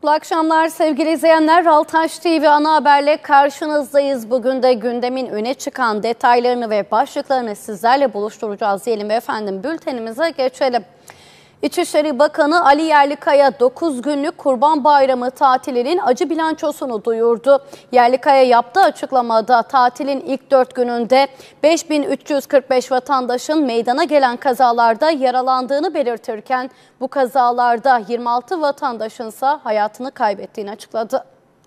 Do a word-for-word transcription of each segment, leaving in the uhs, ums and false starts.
Mutlu akşamlar sevgili izleyenler. Altaş T V ana haberle karşınızdayız. Bugün de gündemin öne çıkan detaylarını ve başlıklarını sizlerle buluşturacağız diyelim ve efendim bültenimize geçelim. İçişleri Bakanı Ali Yerlikaya dokuz günlük Kurban Bayramı tatilinin acı bilançosunu duyurdu. Yerlikaya yaptığı açıklamada tatilin ilk dört gününde beş bin üç yüz kırk beş vatandaşın meydana gelen kazalarda yaralandığını belirtirken bu kazalarda yirmi altı vatandaşın ise hayatını kaybettiğini açıkladı.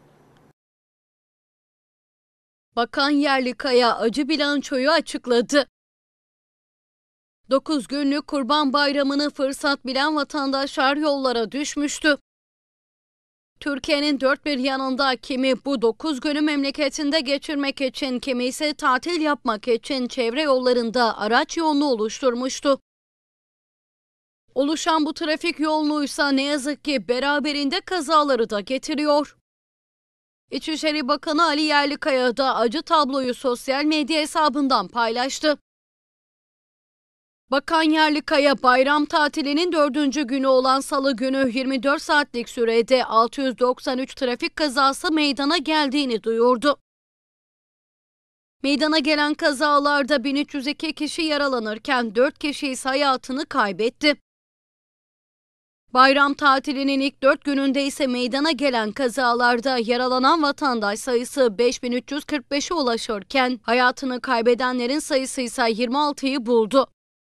Bakan Yerlikaya acı bilançoyu açıkladı. dokuz günlük Kurban Bayramı'nı fırsat bilen vatandaşlar yollara düşmüştü. Türkiye'nin dört bir yanında kimi bu dokuz günü memleketinde geçirmek için, kimi ise tatil yapmak için çevre yollarında araç yoğunluğu oluşturmuştu. Oluşan bu trafik yoğunluğuysa ne yazık ki beraberinde kazaları da getiriyor. İçişleri Bakanı Ali Yerlikaya da acı tabloyu sosyal medya hesabından paylaştı. Bakan Yerlikaya bayram tatilinin dördüncü günü olan Salı günü yirmi dört saatlik sürede altı yüz doksan üç trafik kazası meydana geldiğini duyurdu. Meydana gelen kazalarda bin üç yüz iki kişi yaralanırken dört kişi ise hayatını kaybetti. Bayram tatilinin ilk dört gününde ise meydana gelen kazalarda yaralanan vatandaş sayısı beş bin üç yüz kırk beşe ulaşırken hayatını kaybedenlerin sayısı ise yirmi altıyı buldu.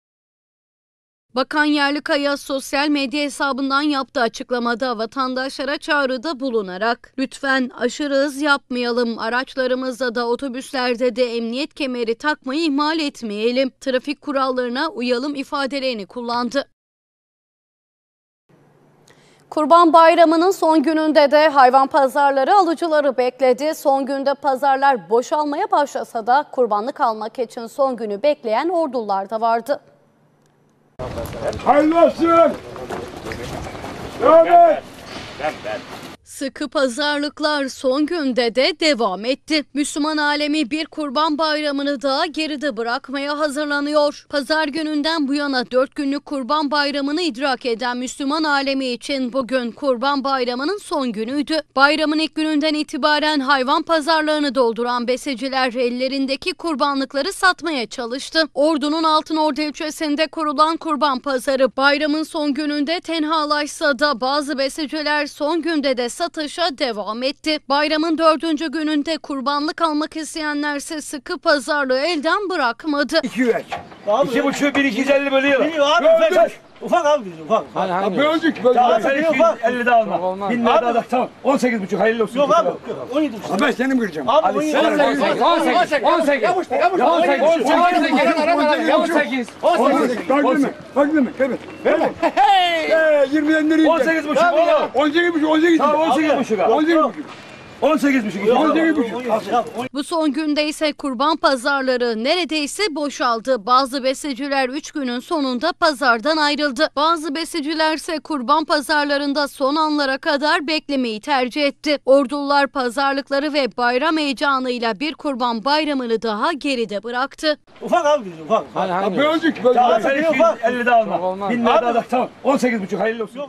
Bakan Yerlikaya sosyal medya hesabından yaptığı açıklamada vatandaşlara çağrıda bulunarak lütfen aşırı hız yapmayalım, araçlarımızda da otobüslerde de emniyet kemeri takmayı ihmal etmeyelim, trafik kurallarına uyalım ifadelerini kullandı. Kurban Bayramı'nın son gününde de hayvan pazarları alıcıları bekledi. Son günde pazarlar boşalmaya başlasa da kurbanlık almak için son günü bekleyen ordular da vardı. Hayırlı olsun. Evet. Sıkı pazarlıklar son günde de devam etti. Müslüman alemi bir Kurban Bayramı'nı daha geride bırakmaya hazırlanıyor. Pazar gününden bu yana dört günlük Kurban Bayramı'nı idrak eden Müslüman alemi için bugün Kurban Bayramı'nın son günüydü. Bayramın ilk gününden itibaren hayvan pazarlarını dolduran besiciler ellerindeki kurbanlıkları satmaya çalıştı. Ordu'nun Altınordu ilçesinde kurulan kurban pazarı bayramın son gününde tenhalaşsa da bazı besiciler son günde de satışa devam etti. Bayramın dördüncü gününde kurbanlık almak isteyenlerse sıkı pazarlığı elden bırakmadı. İki yürek. İki buçuk, bir iki yüz elli bölüyorlar. Abi ufak, ufak abi bizim ufak. Hani hani? Böldük böldük. Tamam sen iki yüz elli de alma. Bin lira daha da tamam. On sekiz buçuk hayırlı olsun. Yok abi. on yedi buçuk. Abi ben seni mi kıracağım? Abi on yedi buçuk. on sekiz. on sekiz. on sekiz. on sekiz. on sekiz. Farklı mı? Farklı mı? Evet. Verme. Hey! yirmiden nereye? on sekiz buçuk oğlum. on sekiz buçuk. on sekiz. Tamam on sekiz buçuk. on sekiz buçuk. on sekiz buçuk. on sekiz buçuk. Bu son günde ise kurban pazarları neredeyse boşaldı. Bazı besiciler üç günün sonunda pazardan ayrıldı. Bazı besiciler ise kurban pazarlarında son anlara kadar beklemeyi tercih etti. Ordular pazarlıkları ve bayram heyecanıyla bir Kurban Bayramı'nı daha geride bıraktı. Ufak abi bizim ufak. Hani hani? Böldük böldük. Tamam sen iki yüz elli de alma. Bin lira daha da tamam. on sekiz buçuk hayırlı olsun.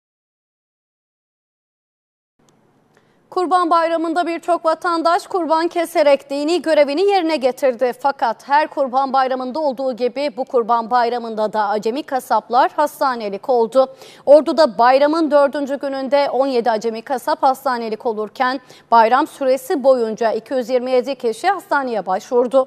Kurban Bayramı'nda birçok vatandaş kurban keserek dini görevini yerine getirdi. Fakat her Kurban Bayramı'nda olduğu gibi bu Kurban Bayramı'nda da acemi kasaplar hastanelik oldu. Ordu'da bayramın dördüncü gününde on yedi acemi kasap hastanelik olurken bayram süresi boyunca iki yüz yirmi yedi kişi hastaneye başvurdu.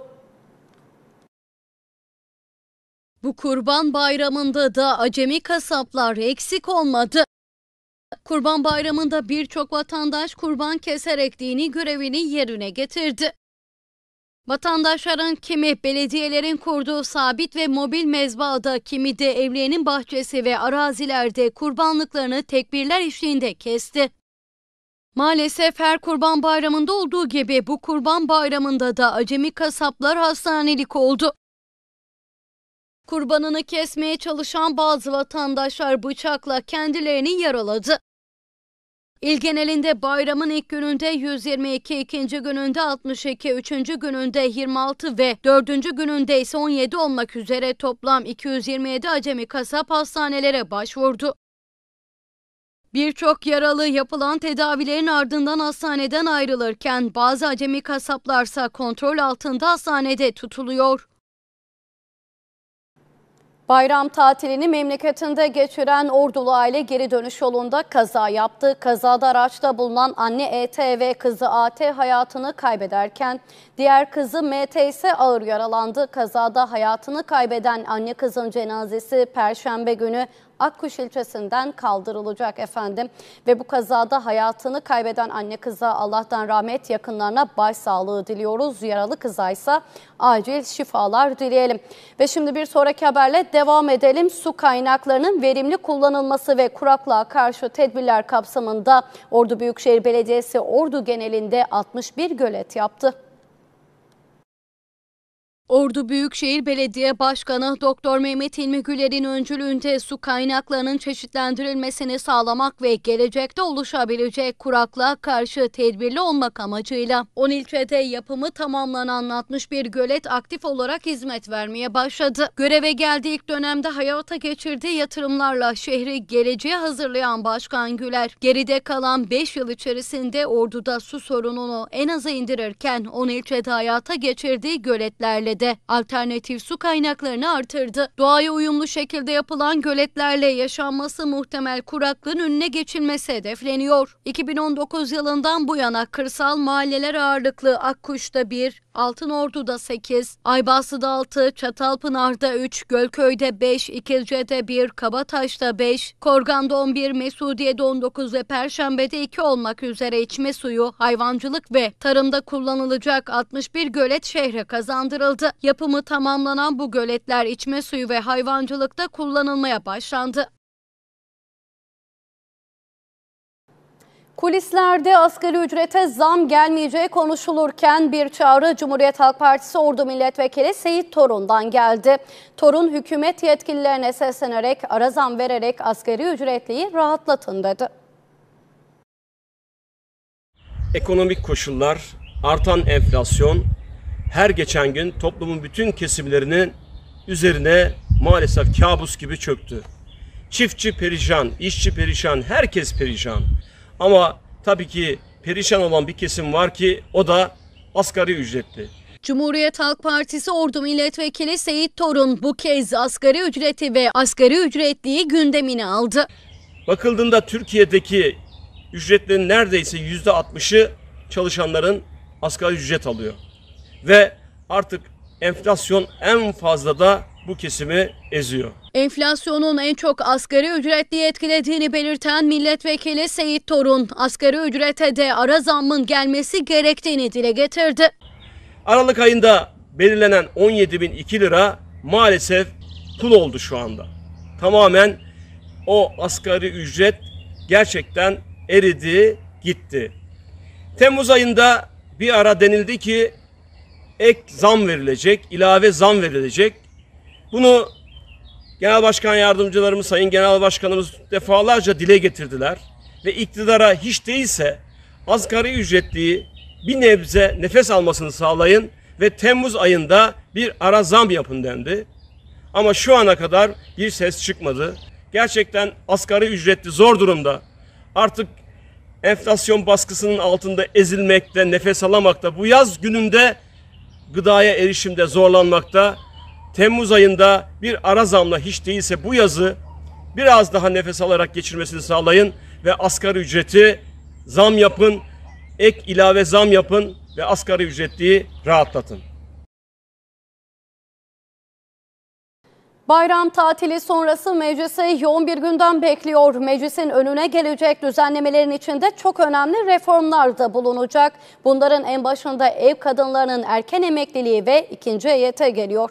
Bu Kurban Bayramı'nda da acemi kasaplar eksik olmadı. Kurban Bayramı'nda birçok vatandaş kurban keserek dini görevini yerine getirdi. Vatandaşların kimi belediyelerin kurduğu sabit ve mobil mezbahada, kimi de evlerinin bahçesi ve arazilerde kurbanlıklarını tekbirler eşliğinde kesti. Maalesef her Kurban Bayramı'nda olduğu gibi bu Kurban Bayramı'nda da acemi kasaplar hastanelik oldu. Kurbanını kesmeye çalışan bazı vatandaşlar bıçakla kendilerini yaraladı. İl genelinde bayramın ilk gününde yüz yirmi iki, ikinci gününde altmış iki, üçüncü gününde yirmi altı ve dördüncü gününde ise on yedi olmak üzere toplam iki yüz yirmi yedi acemi kasap hastanelere başvurdu. Birçok yaralı yapılan tedavilerin ardından hastaneden ayrılırken bazı acemi kasaplarsa kontrol altında hastanede tutuluyor. Bayram tatilini memleketinde geçiren Ordulu aile geri dönüş yolunda kaza yaptı. Kazada araçta bulunan anne E T ve kızı A T hayatını kaybederken diğer kızı M T ise ağır yaralandı. Kazada hayatını kaybeden anne kızın cenazesi Perşembe günü Akkuş ilçesinden kaldırılacak efendim. Ve bu kazada hayatını kaybeden anne kıza Allah'tan rahmet, yakınlarına başsağlığı diliyoruz. Yaralı kıza ise acil şifalar dileyelim. Ve şimdi bir sonraki haberle devam edelim. Su kaynaklarının verimli kullanılması ve kuraklığa karşı tedbirler kapsamında Ordu Büyükşehir Belediyesi Ordu genelinde altmış bir gölet yaptı. Ordu Büyükşehir Belediye Başkanı Doktor Mehmet İlmi Güler'in öncülüğünde su kaynaklarının çeşitlendirilmesini sağlamak ve gelecekte oluşabilecek kuraklığa karşı tedbirli olmak amacıyla on ilçede yapımı tamamlanan altmış bir gölet aktif olarak hizmet vermeye başladı. Göreve geldiği ilk dönemde hayata geçirdiği yatırımlarla şehri geleceğe hazırlayan Başkan Güler, geride kalan beş yıl içerisinde Ordu'da su sorununu en aza indirirken on ilçede hayata geçirdiği göletlerle de alternatif su kaynaklarını artırdı. Doğaya uyumlu şekilde yapılan göletlerle yaşanması muhtemel kuraklığın önüne geçilmesi hedefleniyor. iki bin on dokuz yılından bu yana kırsal mahalleler ağırlıklı Akkuş'ta bir, Altınordu'da sekiz, Aybası'da altı, Çatalpınar'da üç, Gölköy'de beş, İkizce'de bir, Kabataş'ta beş, Korgan'da on bir, Mesudiye'de on dokuz ve Perşembe'de iki olmak üzere içme suyu, hayvancılık ve tarımda kullanılacak altmış bir gölet şehre kazandırıldı. Yapımı tamamlanan bu göletler içme suyu ve hayvancılıkta kullanılmaya başlandı. Kulislerde asgari ücrete zam gelmeyeceği konuşulurken bir çağrı Cumhuriyet Halk Partisi Ordu Milletvekili Seyit Torun'dan geldi. Torun hükümet yetkililerine seslenerek ara zam vererek asgari ücretliyi rahatlatın dedi. Ekonomik koşullar, artan enflasyon her geçen gün toplumun bütün kesimlerinin üzerine maalesef kabus gibi çöktü. Çiftçi perişan, işçi perişan, herkes perişan. Ama tabii ki perişan olan bir kesim var ki o da asgari ücretli. Cumhuriyet Halk Partisi Ordu Milletvekili Seyit Torun bu kez asgari ücreti ve asgari ücretliyi gündemine aldı. Bakıldığında Türkiye'deki ücretlerin neredeyse yüzde altmışı çalışanların asgari ücret alıyor. Ve artık enflasyon en fazla da bu kesimi eziyor. Enflasyonun en çok asgari ücretliyi etkilediğini belirten milletvekili Seyit Torun, asgari ücrete de ara zammın gelmesi gerektiğini dile getirdi. Aralık ayında belirlenen on yedi bin iki lira maalesef pul oldu şu anda. Tamamen o asgari ücret gerçekten eridi, gitti. Temmuz ayında bir ara denildi ki ek zam verilecek, ilave zam verilecek. Bunu Genel Başkan Yardımcılarımız, Sayın Genel Başkanımız defalarca dile getirdiler. Ve iktidara hiç değilse asgari ücretliyi bir nebze nefes almasını sağlayın ve Temmuz ayında bir ara zam yapın dendi. Ama şu ana kadar bir ses çıkmadı. Gerçekten asgari ücretli zor durumda. Artık enflasyon baskısının altında ezilmekte, nefes alamakta, bu yaz gününde gıdaya erişimde zorlanmakta. Temmuz ayında bir ara zamla hiç değilse bu yazı biraz daha nefes alarak geçirmesini sağlayın ve asgari ücreti zam yapın, ek ilave zam yapın ve asgari ücretliyi rahatlatın. Bayram tatili sonrası meclisi yoğun bir gündem bekliyor. Meclisin önüne gelecek düzenlemelerin içinde çok önemli reformlar da bulunacak. Bunların en başında ev kadınlarının erken emekliliği ve ikinci E Y T geliyor.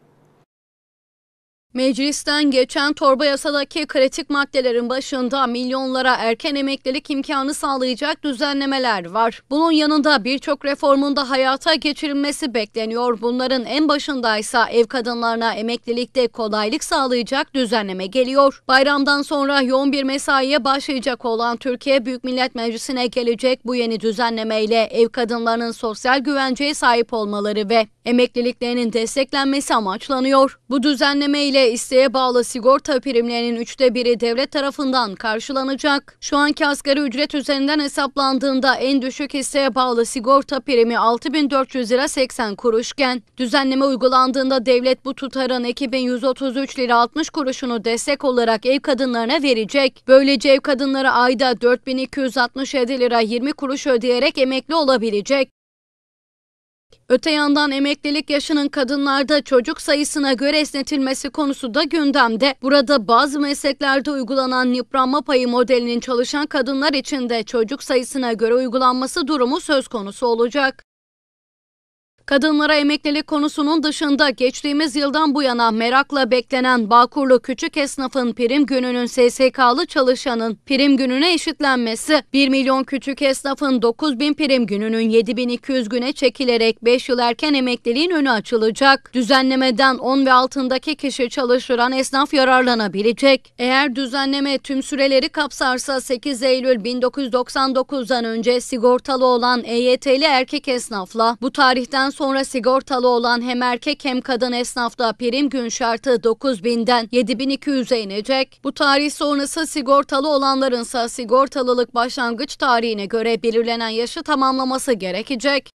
Meclisten geçen torba yasadaki kritik maddelerin başında milyonlara erken emeklilik imkanı sağlayacak düzenlemeler var. Bunun yanında birçok reformun da hayata geçirilmesi bekleniyor. Bunların en başındaysa ev kadınlarına emeklilikte kolaylık sağlayacak düzenleme geliyor. Bayramdan sonra yoğun bir mesaiye başlayacak olan Türkiye Büyük Millet Meclisi'ne gelecek bu yeni düzenlemeyle ev kadınlarının sosyal güvenceye sahip olmaları ve emekliliklerinin desteklenmesi amaçlanıyor. Bu düzenleme ile göre isteğe bağlı sigorta primlerinin üçte biri devlet tarafından karşılanacak. Şu anki asgari ücret üzerinden hesaplandığında en düşük isteğe bağlı sigorta primi altı bin dört yüz lira seksen kuruşken, düzenleme uygulandığında devlet bu tutarın iki bin yüz otuz üç lira altmış kuruşunu destek olarak ev kadınlarına verecek. Böylece ev kadınları ayda dört bin iki yüz altmış yedi lira yirmi kuruş ödeyerek emekli olabilecek. Öte yandan emeklilik yaşının kadınlarda çocuk sayısına göre esnetilmesi konusu da gündemde. Burada bazı mesleklerde uygulanan yıpranma payı modelinin çalışan kadınlar için de çocuk sayısına göre uygulanması durumu söz konusu olacak. Kadınlara emeklilik konusunun dışında geçtiğimiz yıldan bu yana merakla beklenen Bağkurlu küçük esnafın prim gününün S S K'lı çalışanın prim gününe eşitlenmesi, bir milyon küçük esnafın dokuz bin prim gününün yedi bin iki yüz güne çekilerek beş yıl erken emekliliğin önü açılacak. Düzenlemeden on ve altındaki kişi çalıştıran esnaf yararlanabilecek. Eğer düzenleme tüm süreleri kapsarsa sekiz Eylül bin dokuz yüz doksan dokuz'dan önce sigortalı olan E Y T'li erkek esnafla bu tarihten sonra sigortalı olan hem erkek hem kadın esnafta prim gün şartı dokuz binden yedi bin iki yüz'e inecek. Bu tarih sonrası sigortalı olanlarınsa sigortalılık başlangıç tarihine göre belirlenen yaşı tamamlaması gerekecek.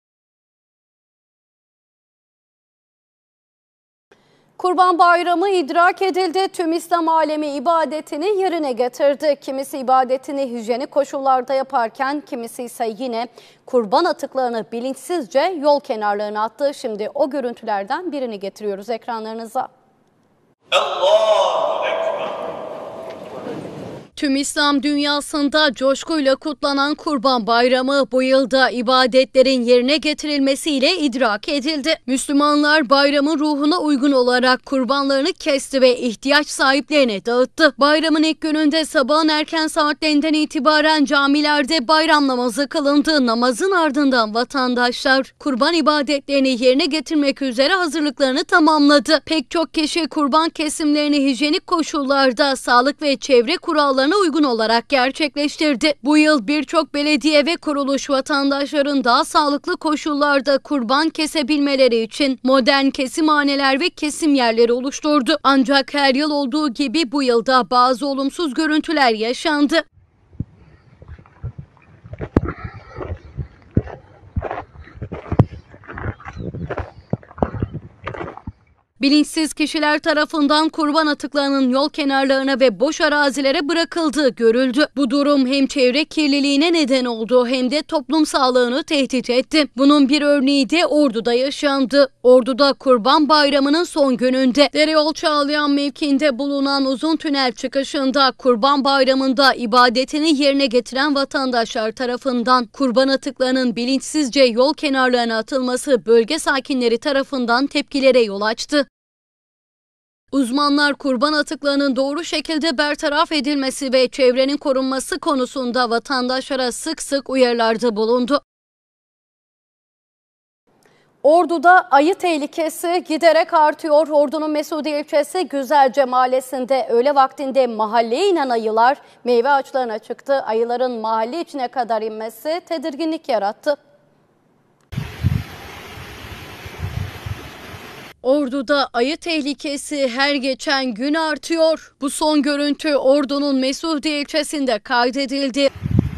Kurban Bayramı idrak edildi. Tüm İslam alemi ibadetini yerine getirdi. Kimisi ibadetini hijyenik koşullarda yaparken kimisi ise yine kurban atıklarını bilinçsizce yol kenarlarına attı. Şimdi o görüntülerden birini getiriyoruz ekranlarınıza. Allahu Ekber. Tüm İslam dünyasında coşkuyla kutlanan Kurban Bayramı bu yılda ibadetlerin yerine getirilmesiyle idrak edildi. Müslümanlar bayramın ruhuna uygun olarak kurbanlarını kesti ve ihtiyaç sahiplerine dağıttı. Bayramın ilk gününde sabahın erken saatlerinden itibaren camilerde bayram namazı kılındı. Namazın ardından vatandaşlar kurban ibadetlerini yerine getirmek üzere hazırlıklarını tamamladı. Pek çok kişi kurban kesimlerini hijyenik koşullarda sağlık ve çevre kurallarına uygun olarak gerçekleştirdi. Bu yıl birçok belediye ve kuruluş vatandaşların daha sağlıklı koşullarda kurban kesebilmeleri için modern kesimhaneler ve kesim yerleri oluşturdu. Ancak her yıl olduğu gibi bu yılda bazı olumsuz görüntüler yaşandı. Bilinçsiz kişiler tarafından kurban atıklarının yol kenarlarına ve boş arazilere bırakıldığı görüldü. Bu durum hem çevre kirliliğine neden oldu hem de toplum sağlığını tehdit etti. Bunun bir örneği de Ordu'da yaşandı. Ordu'da Kurban Bayramı'nın son gününde Dereyol Çağlayan mevkiinde bulunan uzun tünel çıkışında Kurban Bayramı'nda ibadetini yerine getiren vatandaşlar tarafından kurban atıklarının bilinçsizce yol kenarlarına atılması bölge sakinleri tarafından tepkilere yol açtı. Uzmanlar kurban atıklarının doğru şekilde bertaraf edilmesi ve çevrenin korunması konusunda vatandaşlara sık sık uyarılarda bulundu. Ordu'da ayı tehlikesi giderek artıyor. Ordu'nun Mesudiye ilçesi Güzelce mahallesinde öğle vaktinde mahalleye inen ayılar meyve ağaçlarına çıktı. Ayıların mahalle içine kadar inmesi tedirginlik yarattı. Ordu'da ayı tehlikesi her geçen gün artıyor. Bu son görüntü Ordu'nun Mesudiye ilçesinde kaydedildi.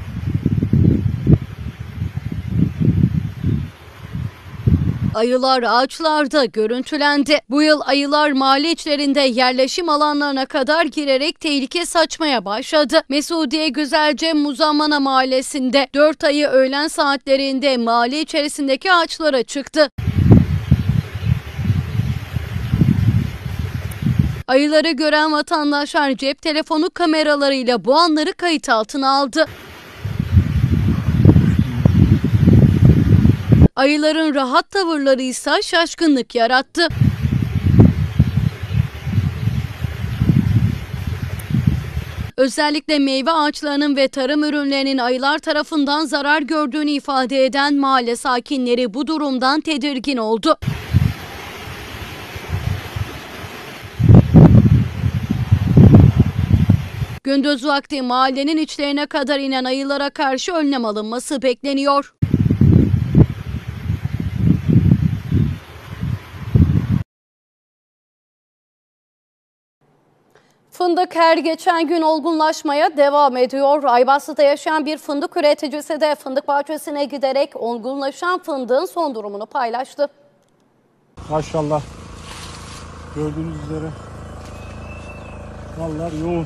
Ayılar ağaçlarda görüntülendi. Bu yıl ayılar mahalle içlerinde yerleşim alanlarına kadar girerek tehlike saçmaya başladı. Mesudiye Güzelce Muzammana mahallesinde dört ayı öğlen saatlerinde mahalle içerisindeki ağaçlara çıktı. Ayıları gören vatandaşlar cep telefonu kameralarıyla bu anları kayıt altına aldı. Ayıların rahat tavırları ise şaşkınlık yarattı. Özellikle meyve ağaçlarının ve tarım ürünlerinin ayılar tarafından zarar gördüğünü ifade eden mahalle sakinleri bu durumdan tedirgin oldu. Gündüz vakti mahallenin içlerine kadar inen ayılara karşı önlem alınması bekleniyor. Fındık her geçen gün olgunlaşmaya devam ediyor. Aybastı'da yaşayan bir fındık üreticisi de fındık bahçesine giderek olgunlaşan fındığın son durumunu paylaştı. Maşallah. Gördüğünüz üzere dallar yoğun.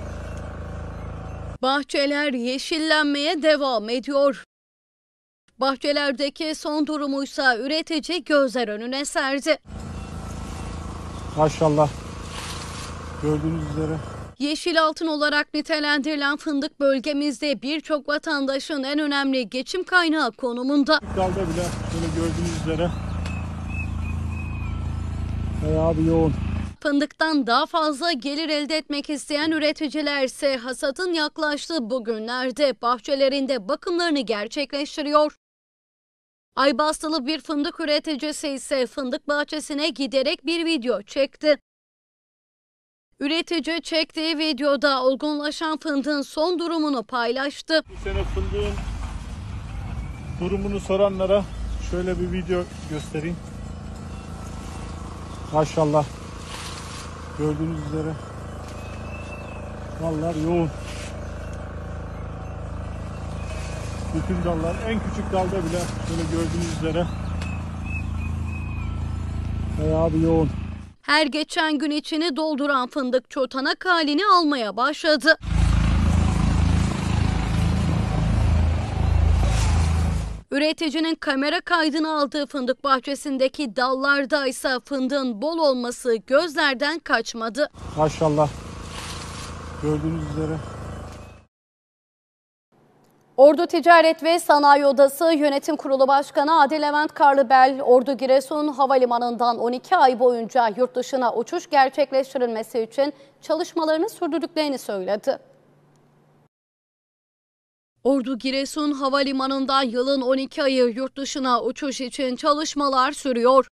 Bahçeler yeşillenmeye devam ediyor. Bahçelerdeki son durumuysa üretici gözler önüne serdi. Maşallah. Gördüğünüz üzere. Yeşil altın olarak nitelendirilen fındık bölgemizde birçok vatandaşın en önemli geçim kaynağı konumunda. Dalda bile şöyle gördüğünüz üzere bayağı bir yoğun. Fındıktan daha fazla gelir elde etmek isteyen üreticiler ise hasadın yaklaştığı bu günlerde bahçelerinde bakımlarını gerçekleştiriyor. Aybastılı bir fındık üreticisi ise fındık bahçesine giderek bir video çekti. Üretici çektiği videoda olgunlaşan fındığın son durumunu paylaştı. Bu sene fındığın durumunu soranlara şöyle bir video göstereyim. Maşallah. Gördüğünüz üzere dallar yoğun. Bütün dallar, en küçük dalda bile şöyle gördüğünüz üzere bayağı bir yoğun. Her geçen gün içini dolduran fındık çotanak halini almaya başladı. Üreticinin kamera kaydını aldığı fındık bahçesindeki dallarda ise fındığın bol olması gözlerden kaçmadı. Maşallah. Gördüğünüz üzere. Ordu Ticaret ve Sanayi Odası Yönetim Kurulu Başkanı Adi Levent Karlıbel, Ordu Giresun Havalimanı'ndan on iki ay boyunca yurt dışına uçuş gerçekleştirilmesi için çalışmalarını sürdürdüklerini söyledi. Ordu Giresun Havalimanı'ndan yılın on iki ayı yurt dışına uçuş için çalışmalar sürüyor.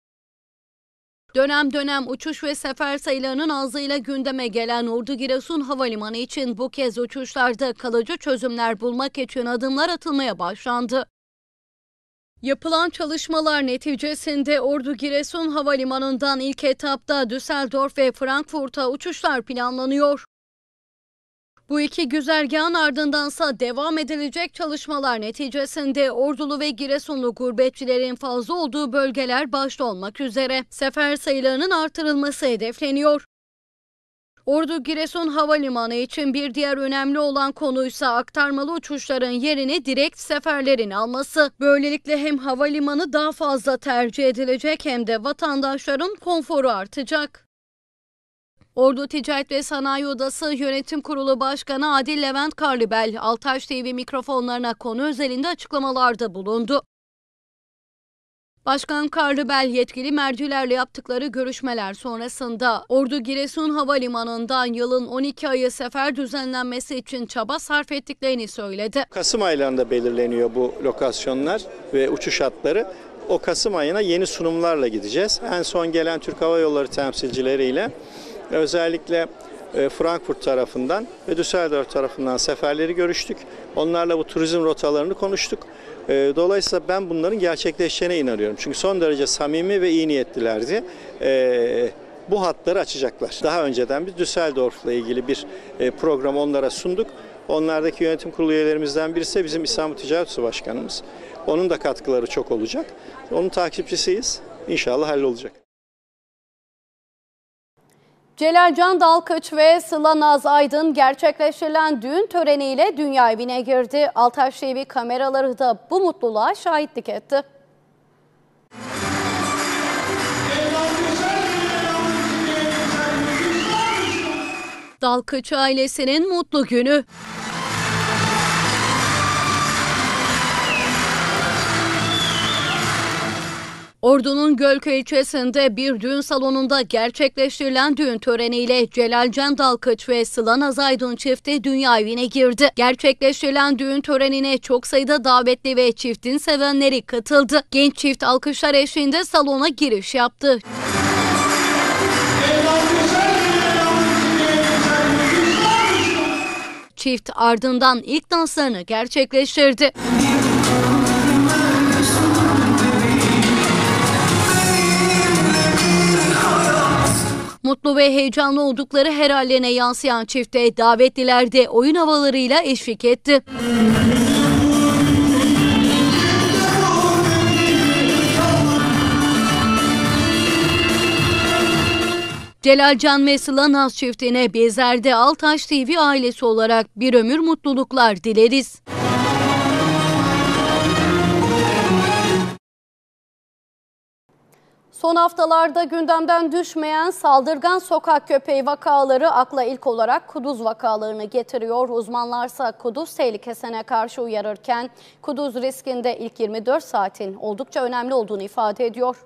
Dönem dönem uçuş ve sefer sayılarının azlığıyla gündeme gelen Ordu Giresun Havalimanı için bu kez uçuşlarda kalıcı çözümler bulmak için adımlar atılmaya başlandı. Yapılan çalışmalar neticesinde Ordu Giresun Havalimanı'ndan ilk etapta Düsseldorf ve Frankfurt'a uçuşlar planlanıyor. Bu iki güzergahın ardındansa devam edilecek çalışmalar neticesinde Ordulu ve Giresunlu gurbetçilerin fazla olduğu bölgeler başta olmak üzere sefer sayılarının artırılması hedefleniyor. Ordu Giresun Havalimanı için bir diğer önemli olan konuysa aktarmalı uçuşların yerini direkt seferlerin alması. Böylelikle hem havalimanı daha fazla tercih edilecek hem de vatandaşların konforu artacak. Ordu Ticaret ve Sanayi Odası Yönetim Kurulu Başkanı Adi Levent Karlıbel, Altaş T V mikrofonlarına konu özelinde açıklamalarda bulundu. Başkan Karlıbel, yetkili mercilerle yaptıkları görüşmeler sonrasında Ordu Giresun Havalimanı'ndan yılın on iki ayı sefer düzenlenmesi için çaba sarf ettiklerini söyledi. Kasım aylarında belirleniyor bu lokasyonlar ve uçuş hatları. O Kasım ayına yeni sunumlarla gideceğiz. En son gelen Türk Hava Yolları temsilcileriyle özellikle Frankfurt tarafından ve Düsseldorf tarafından seferleri görüştük. Onlarla bu turizm rotalarını konuştuk. Dolayısıyla ben bunların gerçekleşeceğine inanıyorum. Çünkü son derece samimi ve iyi niyetlilerdi. Bu hatları açacaklar. Daha önceden biz Düsseldorf'la ilgili bir program onlara sunduk. Onlardaki yönetim kurulu üyelerimizden birisi bizim İstanbul Ticaret Odası Başkanımız. Onun da katkıları çok olacak. Onun takipçisiyiz. İnşallah hallolacak. Celal Can Dalkıç ve Sıla Naz Aydın gerçekleştirilen düğün töreniyle dünya evine girdi. Altaş T V kameraları da bu mutluluğa şahitlik etti. Dalkıç ailesinin mutlu günü. Ordu'nun Gölköy ilçesinde bir düğün salonunda gerçekleştirilen düğün töreniyle Celal Can Dalkıç ve Sıla Naz Aydın çifti dünya evine girdi. Gerçekleştirilen düğün törenine çok sayıda davetli ve çiftin sevenleri katıldı. Genç çift alkışlar eşliğinde salona giriş yaptı. Çift ardından ilk danslarını gerçekleştirdi. Mutlu ve heyecanlı oldukları her hallerine yansıyan çifte davetliler de oyun havalarıyla eşlik etti. Celalcan ve Sıla Naz çiftine bizler de Altaş T V ailesi olarak bir ömür mutluluklar dileriz. Son haftalarda gündemden düşmeyen saldırgan sokak köpeği vakaları akla ilk olarak kuduz vakalarını getiriyor. Uzmanlarsa kuduz tehlikesine karşı uyarırken kuduz riskinde ilk yirmi dört saatin oldukça önemli olduğunu ifade ediyor.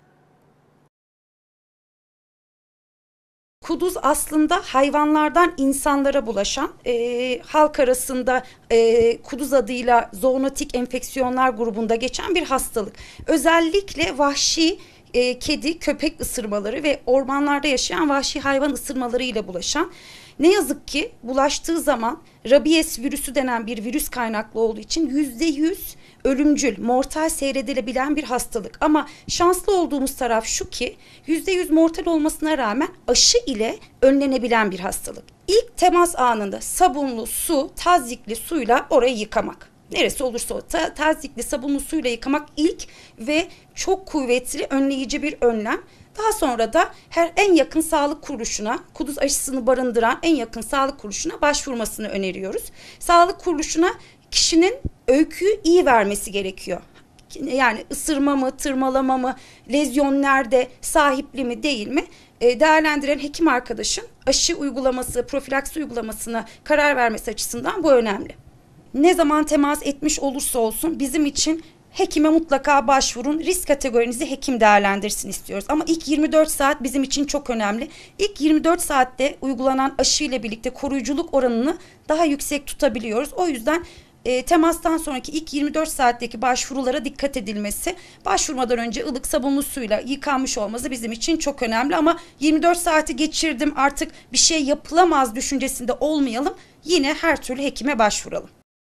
Kuduz aslında hayvanlardan insanlara bulaşan, e, halk arasında e, kuduz adıyla zoonotik enfeksiyonlar grubunda geçen bir hastalık. Özellikle vahşi e, kedi, köpek ısırmaları ve ormanlarda yaşayan vahşi hayvan ısırmaları ile bulaşan. Ne yazık ki bulaştığı zaman rabies virüsü denen bir virüs kaynaklı olduğu için yüzde yüz ölümcül, mortal seyredilebilen bir hastalık. Ama şanslı olduğumuz taraf şu ki yüzde yüz mortal olmasına rağmen aşı ile önlenebilen bir hastalık. İlk temas anında sabunlu su, tazyikli suyla orayı yıkamak. Neresi olursa o ta, tazyikli sabunlu suyla yıkamak ilk ve çok kuvvetli önleyici bir önlem. Daha sonra da her en yakın sağlık kuruluşuna, kuduz aşısını barındıran en yakın sağlık kuruluşuna başvurmasını öneriyoruz. Sağlık kuruluşuna kişinin öyküyü iyi vermesi gerekiyor. Yani ısırma mı, tırmalama mı, lezyon nerede, sahipli mi değil mi e, değerlendiren hekim arkadaşın aşı uygulaması, profilaksi uygulamasına karar vermesi açısından bu önemli. Ne zaman temas etmiş olursa olsun bizim için hekime mutlaka başvurun. Risk kategorinizi hekim değerlendirsin istiyoruz. Ama ilk yirmi dört saat bizim için çok önemli. İlk yirmi dört saatte uygulanan aşı ile birlikte koruyuculuk oranını daha yüksek tutabiliyoruz. O yüzden e, temastan sonraki ilk yirmi dört saatteki başvurulara dikkat edilmesi, başvurmadan önce ılık sabunlu suyla yıkanmış olması bizim için çok önemli. Ama yirmi dört saati geçirdim artık bir şey yapılamaz düşüncesinde olmayalım. Yine her türlü hekime başvuralım.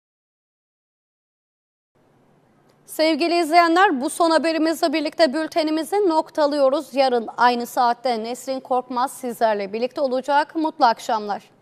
Sevgili izleyenler, bu son haberimizle birlikte bültenimizi noktalıyoruz. Yarın aynı saatte Nesrin Korkmaz sizlerle birlikte olacak. Mutlu akşamlar.